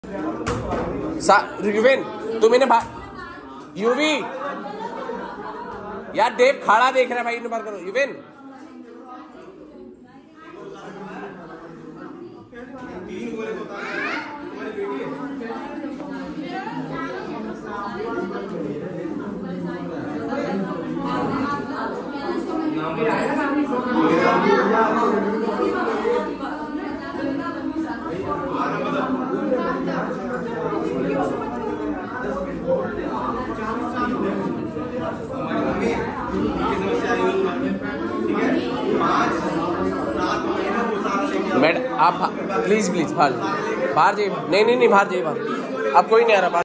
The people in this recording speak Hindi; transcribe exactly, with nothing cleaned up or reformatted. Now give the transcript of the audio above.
युविन तुम इन्हें यूवी यार देव खाड़ा देख रहा है भाई, इन्हें बार करो युविन। मैडम आप प्लीज प्लीज बाहर बाहर जाइए। नहीं नहीं नहीं बाहर जाइए, बाहर अब कोई नहीं आ रहा।